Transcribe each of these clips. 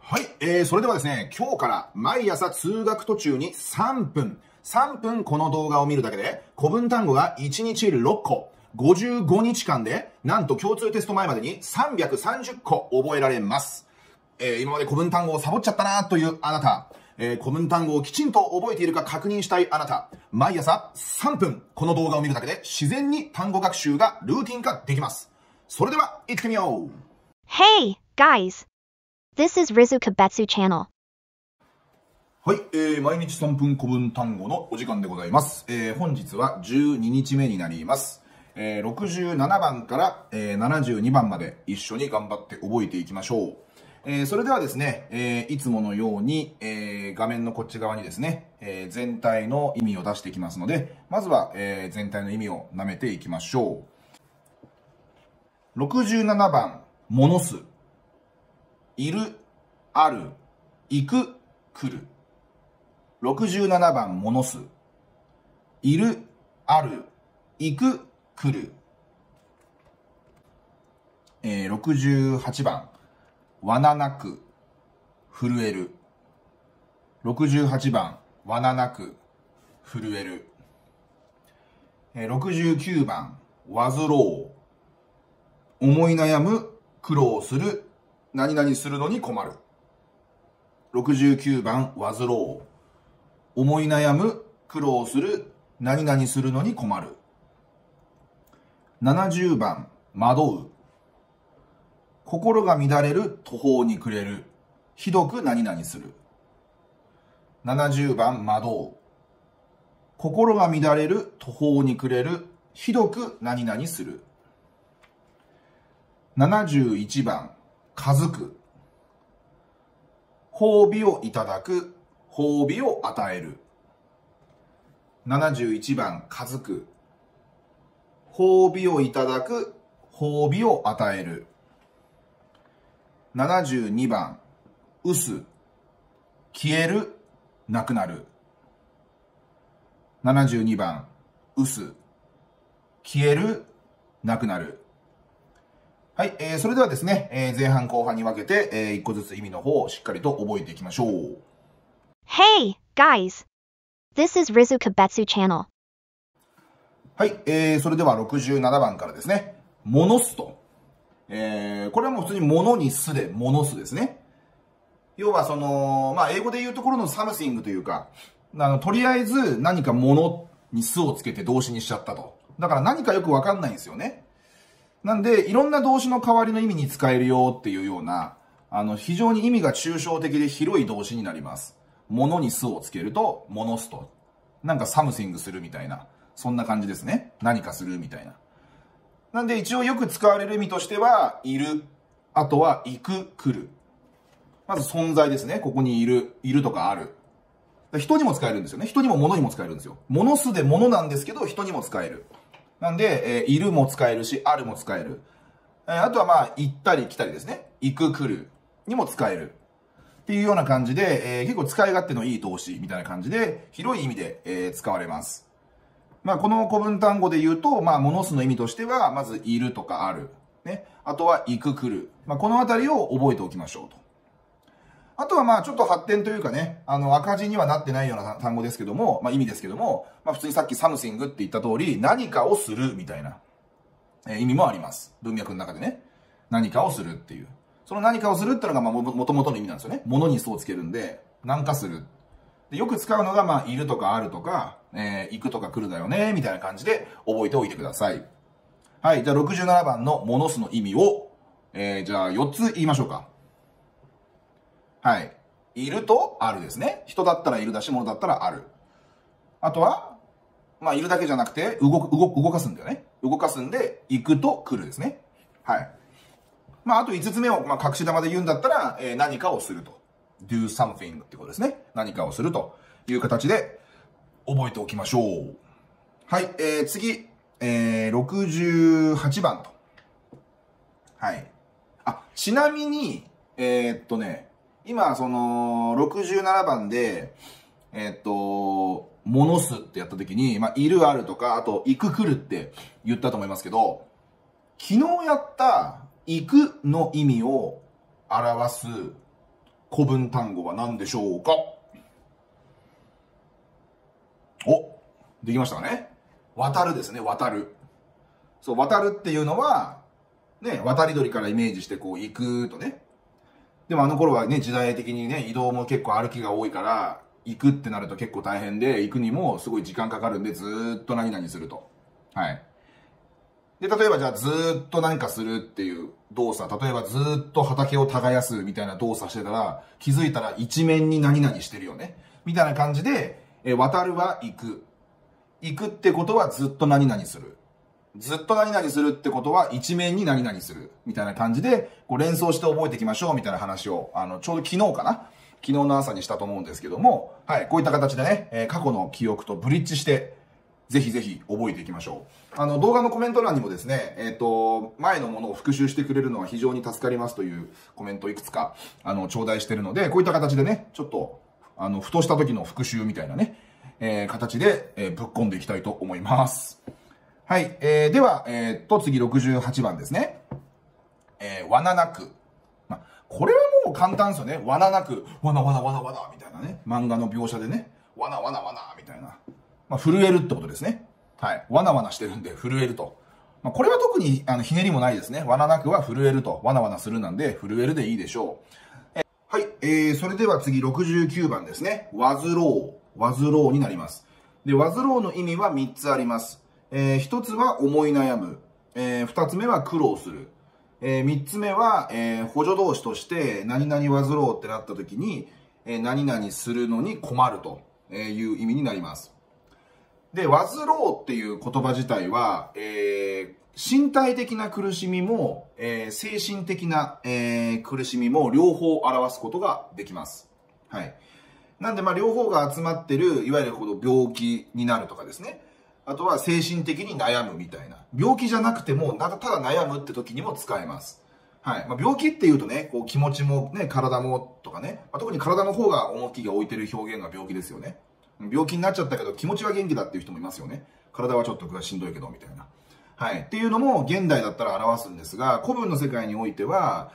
はい、それではですね、今日から毎朝通学途中に3分この動画を見るだけで、古文単語が1日6個、55日間で、なんと共通テスト前までに330個覚えられます。今まで古文単語をサボっちゃったなというあなた、古文単語をきちんと覚えているか確認したいあなた、毎朝3分この動画を見るだけで自然に単語学習がルーティン化できます。それでは行ってみよう。 Hey, guys! This is Rizu Kabetsu Channel. はい、毎日3分古文単語のお時間でございます。本日は12日目になります。67番から、72番まで一緒に頑張って覚えていきましょう。それではですね、いつものように、画面のこっち側にですね、全体の意味を出していきますので、まずは、全体の意味を舐めていきましょう。67番、ものす。いる、ある、行く、来る。67番、ものす。いる、ある、行く、来る。68番、わななく、震える。68番、わななく、震える。69番、わずろう。思い悩む、苦労する、何々するのに困る。69番、わずろう。思い悩む、苦労する、何々するのに困る。70番、惑う。心が乱れる、途方に暮れる。ひどく何々する。70番、惑う。心が乱れる、途方に暮れる。ひどく何々する。71番、かずく。褒美をいただく、褒美を与える。71番、かずく。褒美をいただく、褒美を与える。72番、うす。消える、なくなる。72番、うす。消える、なくなる。はい、それではですね、前半後半に分けて、一個ずつ意味の方をしっかりと覚えていきましょう。 Hey, guys! This is Rizu Kabetsu Channel. はい、それでは67番からですね。ものすと。これはもう普通にものにすで、ものすですね。要は英語で言うところのサムシングというか、とりあえず何かものにすをつけて動詞にしちゃったと。だから何かよくわかんないんですよね。なんで、いろんな動詞の代わりの意味に使えるよっていうような、非常に意味が抽象的で広い動詞になります。ものにすをつけると、ものすと。なんかサムシングするみたいな。そんな感じですね。何かするみたいな。なんで一応よく使われる意味としては、いる。あとは、行く、来る。まず存在ですね。ここにいる。いるとかある。人にも使えるんですよね。人にも物にも使えるんですよ。ものすで物なんですけど、人にも使える。なんで、いるも使えるし、あるも使える。あとは行ったり来たりですね。行く、来るにも使える。っていうような感じで、結構使い勝手のいい動詞みたいな感じで、広い意味で、使われます。この古文単語で言うと、ものすの意味としては、まず、いるとかある。ね。あとは、行く、来る。このあたりを覚えておきましょうと。あとはちょっと発展というかね、赤字にはなってないような単語ですけども、意味ですけども、普通にさっきサムシングって言った通り、何かをするみたいな、意味もあります。文脈の中でね。何かをするっていう。その何かをするっていうのがもともとの意味なんですよね。物にそうつけるんで、何かする。でよく使うのが、いるとかあるとか、行くとか来るだよね、みたいな感じで覚えておいてください。はい、じゃあ67番のものすの意味を、じゃあ4つ言いましょうか。はい。いるとあるですね。人だったらいるだし、物だったらある。あとは、いるだけじゃなくて、動かすんだよね。動かすんで、行くと来るですね。はい。あと5つ目を、隠し玉で言うんだったら、何かをすると。do something ってことですね。何かをするという形で覚えておきましょう。はい。次、68番と。はい。ちなみに、今、67番で、ものすってやった時に、いるあるとか、あと、行く来るって言ったと思いますけど、昨日やった、行くの意味を表す、 古文単語は何でしょうか？お、できましたかね。渡るですね、渡る。そう、渡るっていうのは、ね、渡り鳥からイメージしてこう行くとね。でもあの頃はね、時代的にね、移動も結構歩きが多いから、行くってなると結構大変で、行くにもすごい時間かかるんで、ずーっと何々すると。はい。で、例えばじゃあずーっと何かするっていう動作、例えばずーっと畑を耕すみたいな動作してたら、気づいたら一面に何々してるよね。みたいな感じで、渡るは行く。行くってことはずっと何々する。ずっと何々するってことは一面に何々する。みたいな感じで、こう連想して覚えていきましょうみたいな話を、ちょうど昨日かな？昨日の朝にしたと思うんですけども、はい、こういった形でね、過去の記憶とブリッジして、ぜひぜひ覚えていきましょう。動画のコメント欄にもですね、前のものを復習してくれるのは非常に助かりますというコメントをいくつか、頂戴してるので、こういった形でね、ちょっと、ふとした時の復習みたいなね、形で、ぶっ込んでいきたいと思います。はい、では、次68番ですね。罠なく。これはもう簡単ですよね。罠なく、罠罠罠罠みたいなね。漫画の描写でね、罠罠罠みたいな。震えるってことですね。はい。わなわなしてるんで、震えると。これは特に、ひねりもないですね。わななくは震えると。わなわなするなんで、震えるでいいでしょう。はい。それでは次、69番ですね。わずろう。わずろうになります。で、わずろうの意味は3つあります。1つは思い悩む。2つ目は苦労する。3つ目は、補助動詞として、何々わずろうってなった時に、何々するのに困るという意味になります。で、わずろうっていう言葉自体は、身体的な苦しみも、精神的な、苦しみも両方表すことができます。はい。なんで、両方が集まってる、いわゆるこの病気になるとかですね。あとは精神的に悩むみたいな。病気じゃなくても、ただ悩むって時にも使えます。はい。病気っていうとね、こう気持ちもね、体もとかね。特に体の方が重きが置いてる表現が病気ですよね。病気になっちゃったけど気持ちは元気だっていう人もいますよね。体はちょっとしんどいけどみたいな。はい。っていうのも現代だったら表すんですが、古文の世界においては、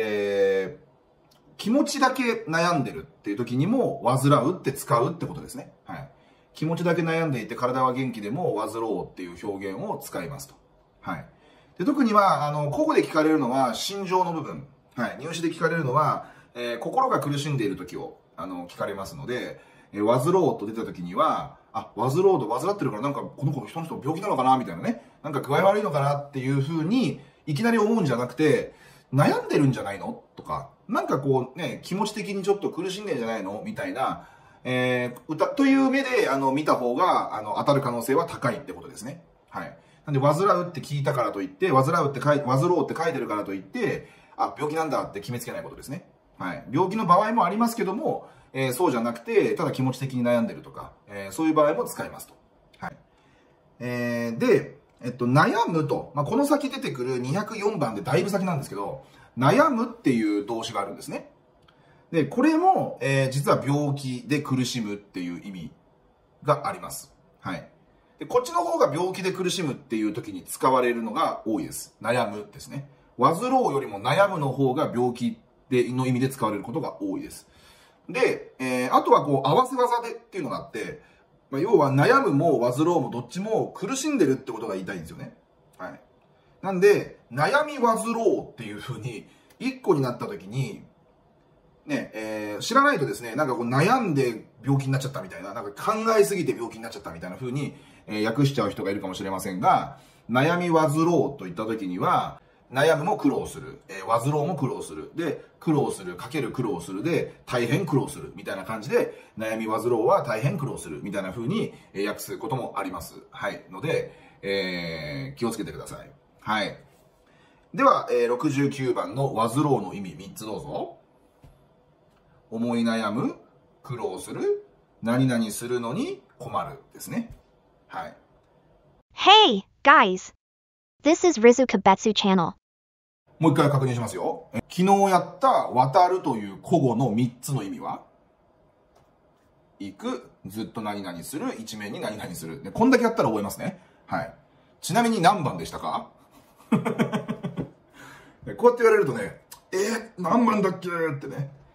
気持ちだけ悩んでるっていう時にも患うって使うってことですね。はい。気持ちだけ悩んでいて体は元気でも患おうっていう表現を使いますと。はい。で、特には、古語で聞かれるのは心情の部分。はい。入試で聞かれるのは、心が苦しんでいる時を、聞かれますので、患ろうと出た時には、患ろうと患ってるからなんかこの人病気なのかなみたいなね。なんか具合悪いのかなっていう風にいきなり思うんじゃなくて、悩んでるんじゃないのとか、なんかこうね、気持ち的にちょっと苦しんでるんじゃないのみたいな、という目で見た方が当たる可能性は高いってことですね。はい。なんで、患うって聞いたからといって、患ろうって書いてるからといって、病気なんだって決めつけないことですね。はい。病気の場合もありますけども、そうじゃなくて、ただ気持ち的に悩んでるとか、そういう場合も使いますと。はい。で、悩むと、この先出てくる204番でだいぶ先なんですけど、悩むっていう動詞があるんですね。で、これも、実は病気で苦しむっていう意味があります。はい。で、こっちの方が病気で苦しむっていう時に使われるのが多いです。悩むですね。患ろうよりも悩むの方が病気の意味で使われることが多いです。で、あとはこう、合わせ技でっていうのがあって、要は悩むも患ろうもどっちも苦しんでるってことが言いたいんですよね。はい。なんで、悩み患ろうっていう風に、一個になった時に、ね、知らないとですね、なんかこう悩んで病気になっちゃったみたいな、なんか考えすぎて病気になっちゃったみたいな風に、訳しちゃう人がいるかもしれませんが、悩み患ろうといった時には、悩むも苦労する、患ろうも苦労する。で、苦労するかける苦労するで、大変苦労するみたいな感じで、悩み患ろうは大変苦労するみたいな風に訳すこともあります。はい。ので、気をつけてください。はい。では、69番の患ろうの意味3つどうぞ。思い悩む、苦労する、何々するのに困るですね。はい。 Hey, guys! This is Rizu Kabetsu Channel. もう一回確認しますよ。昨日やった渡るという古語の3つの意味は行く、ずっと何々する、一面に何々する。こんだけやったら覚えますね。はい。ちなみに何番でしたかこうやって言われるとね、何番だっけってね。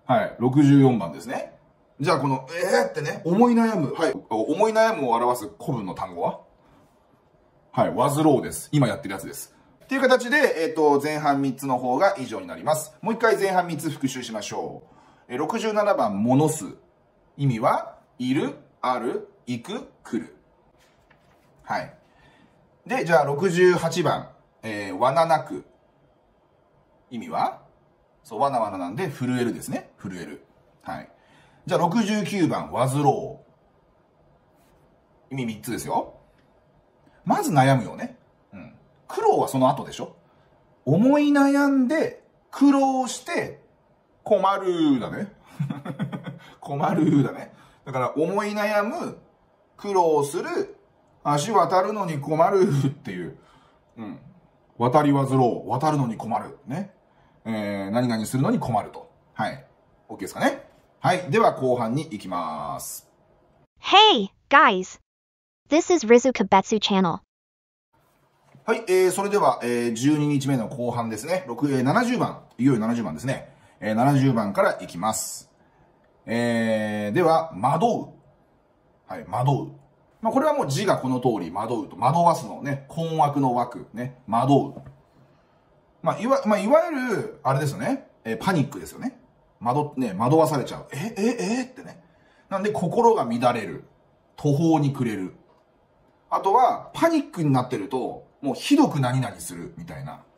はい。64番ですね。じゃあこの、ってね、思い悩む。はい。思い悩むを表す古文の単語ははい。煩うです。今やってるやつです。っていう形で、前半3つの方が以上になります。もう一回前半3つ復習しましょう。67番、ものす。意味は、いる、ある、行く、来る。はい。で、じゃあ68番、わななく。意味はそう、わなわななんで、震えるですね。震える。はい。じゃあ69番、煩う。意味3つですよ。まず悩むよね。うん。苦労はその後でしょ。思い悩んで、苦労して、困るだね。困るだね。だから、思い悩む、苦労する、足渡るのに困るっていう。うん。渡り煩う、渡るのに困る。ね。何々するのに困ると。はい。OK ですかね。はい。では後半に行きます。 Hey, guys! This is Rizu Kibetsu Channel. はい。それでは、12日目の後半ですね。70番。いよいよ70番ですね。70番から行きます。では、惑う。はい。惑う。まあ、これはもう字がこの通り、惑うと。惑わすのね。困惑の惑。ね。惑う。まあ、いわゆる、あれですよね。パニックですよね。惑わされちゃう。ってね。なんで、心が乱れる。途方に暮れる。あとは、パニックになってると、もうひどく何々する、みたいな、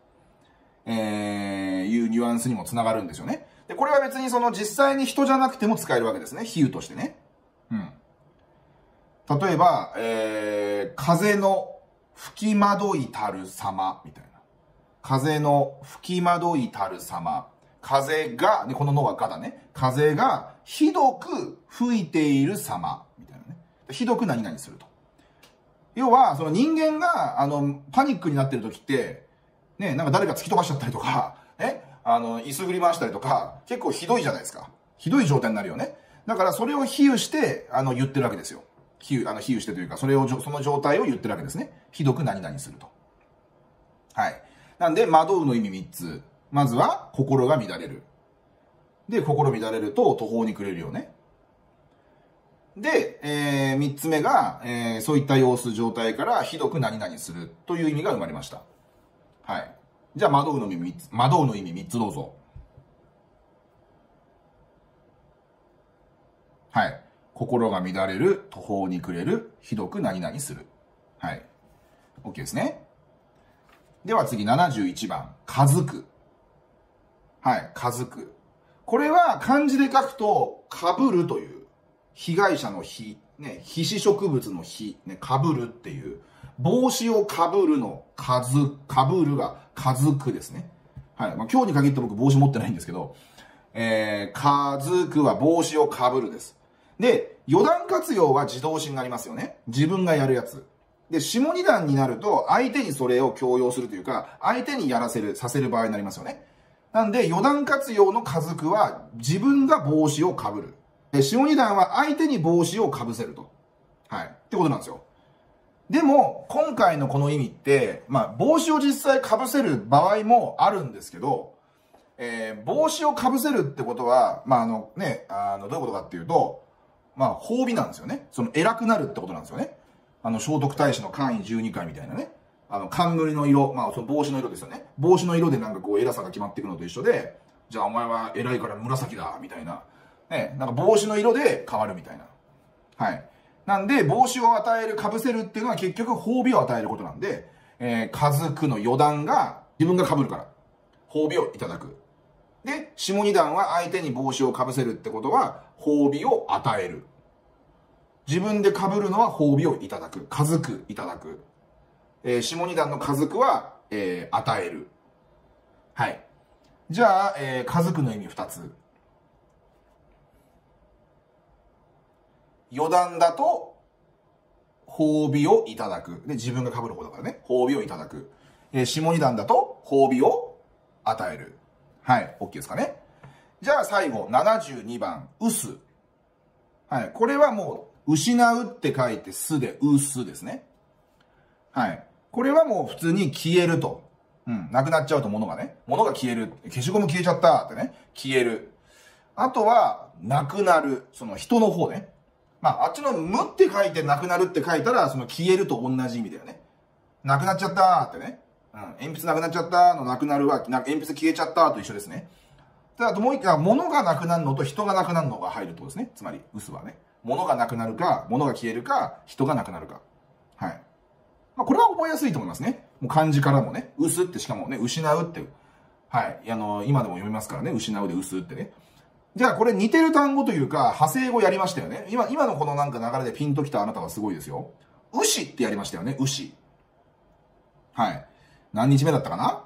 いうニュアンスにもつながるんですよね。で、これは別にその実際に人じゃなくても使えるわけですね。比喩としてね。うん。例えば、風の吹き惑いたる様、みたいな。風の吹き惑いたる様。風が、ね、こののはがだね。風がひどく吹いている様。みたいなね。ひどく何々すると。要は、その人間が、パニックになってる時って、ね、なんか誰か突き飛ばしちゃったりとか、ね、椅子振り回したりとか、結構ひどいじゃないですか。ひどい状態になるよね。だからそれを比喩して、言ってるわけですよ。比喩してというか、その状態を言ってるわけですね。ひどく何々すると。はい。なんで、惑うの意味3つ。まずは、心が乱れる。で、心乱れると途方に暮れるよね。で、3つ目が、そういった様子、状態からひどく何々するという意味が生まれました。はい。じゃあ、惑うの意味3つどうぞ。はい。心が乱れる、途方に暮れる、ひどく何々する。はい。OK ですね。では次、71番。かづく。はい。かづく。これは漢字で書くと、かぶるという、被害者の被、ね、被子植物の被、ね、かぶるっていう、帽子をかぶるの、かぶるが、かづくですね。はい。まあ、今日に限って僕帽子持ってないんですけど、かづくは帽子をかぶるです。で、余談活用は自動詞になりますよね。自分がやるやつ。で、下二段になると、相手にそれを強要するというか、相手にやらせる、させる場合になりますよね。なんで、余談活用のかづくは、自分が帽子をかぶる。で、下二段は相手に帽子をかぶせると。はい。ってことなんですよ。でも、今回のこの意味って、まあ、帽子を実際かぶせる場合もあるんですけど、帽子をかぶせるってことは、まあ、どういうことかっていうと、まあ、褒美なんですよね。その偉くなるってことなんですよね。聖徳太子の冠位12回みたいなね。冠の色、まあ、その帽子の色ですよね。帽子の色でなんかこう偉さが決まっていくのと一緒で、じゃあお前は偉いから紫だ、みたいな。ね、なんか帽子の色で変わるみたいな。はい。なんで、帽子を与える、被せるっていうのは結局褒美を与えることなんで、かづくの余談が自分が被るから、褒美をいただく。で、下二段は相手に帽子を被せるってことは、褒美を与える。自分で被るのは褒美をいただく。かづく、いただく。下二段のかづくは、与える。はい。じゃあ、かづくの意味2つ。余談だと、褒美をいただく。で、自分が被る方だからね。褒美をいただく。下二段だと、褒美を与える。はい。OK ですかね。じゃあ最後、72番、うす。はい。これはもう、失うって書いて、すで、うすですね。はい。これはもう普通に消えると。うん。なくなっちゃうと物がね。物が消える。消しゴム消えちゃったってね。消える。 あとは、なくなる。その人の方ね。まあ、あっちの無って書いてなくなるって書いたら、その消えると同じ意味だよね。なくなっちゃったーってね。うん。鉛筆なくなっちゃったのなくなるは、鉛筆消えちゃったと一緒ですね。あともう一回、物がなくなるのと人がなくなるのが入るってことですね。つまり、薄はね。物がなくなるか、物が消えるか、人がなくなるか。はい。まあ、これは覚えやすいと思いますね。もう漢字からもね。薄ってしかもね、失うって。はい。今でも読みますからね。失うで薄ってね。じゃあこれ似てる単語というか、派生語やりましたよね。今のこのなんか流れでピンときたあなたはすごいですよ。牛ってやりましたよね。牛。はい。何日目だったかな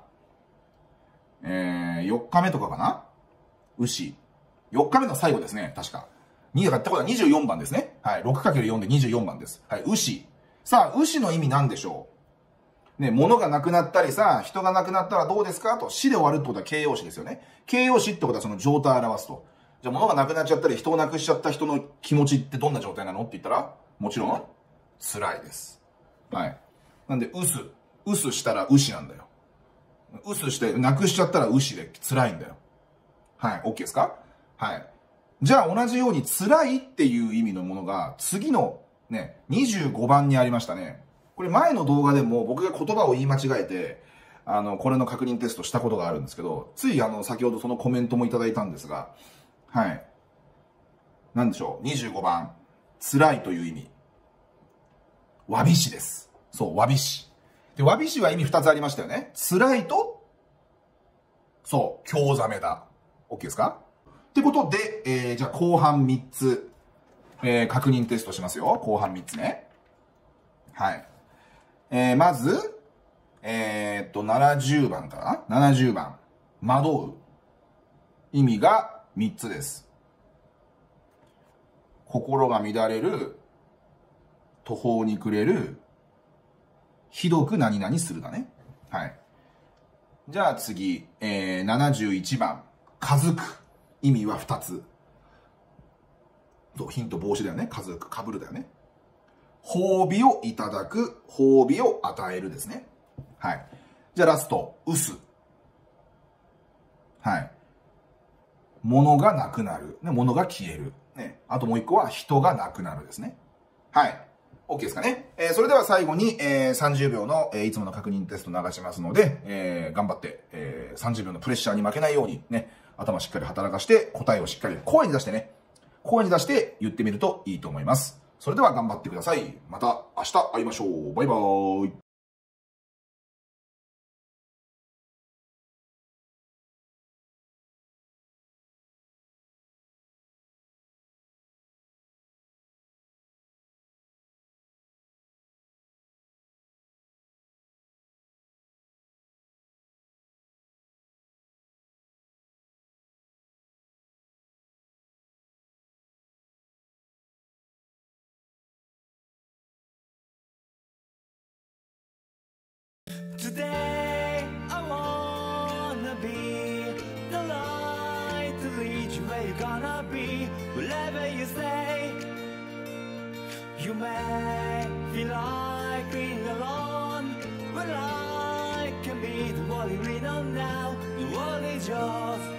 4日目とかかな牛。4日目の最後ですね。確か。2だからってことは24番ですね。はい。6×4 で24番です。はい。牛。さあ、牛の意味なんでしょうね、物がなくなったりさ、人がなくなったらどうですかと、死で終わるってことは形容詞ですよね。形容詞ってことはその状態を表すと。じゃあ物がなくなっちゃったり、人をなくしちゃった人の気持ちってどんな状態なのって言ったら、もちろん、辛いです。はい。なんで、薄したら牛なんだよ。薄して、なくしちゃったら牛で辛いんだよ。はい。OK ですか？はい。じゃあ同じように辛いっていう意味のものが、次のね、25番にありましたね。これ前の動画でも僕が言葉を言い間違えて、これの確認テストしたことがあるんですけど、つい先ほどそのコメントもいただいたんですが、はい。なんでしょう。25番。辛いという意味。わびしです。そう、わびし。で、わびしは意味2つありましたよね。辛いと、そう、興ざめだ。OK ですか？ってことで、じゃあ後半3つ、確認テストしますよ。後半3つね。はい。まず、70番かな ?70 番。惑う。意味が3つです。心が乱れる、途方に暮れる、ひどく何々するだね。はい。じゃあ次、71番。かずく。意味は2つ。そう、ヒント帽子だよね。かずく。かぶるだよね。褒美をいただく。褒美を与えるですね。はい。じゃあラスト。うす。はい。物がなくなる。ね、物が消える。ね。あともう一個は人がなくなるですね。はい。OK ですかね。それでは最後に、30秒の、いつもの確認テスト流しますので、頑張って、30秒のプレッシャーに負けないようにね、頭しっかり働かして答えをしっかり声に出してね、声に出して言ってみるといいと思います。それでは頑張ってください。また明日会いましょう。バイバーイ。 Today I wanna be the light to lead you where you're gonna be. Wherever you stay, you may feel like being alone, but I can be the one you lean on now. The world is yours.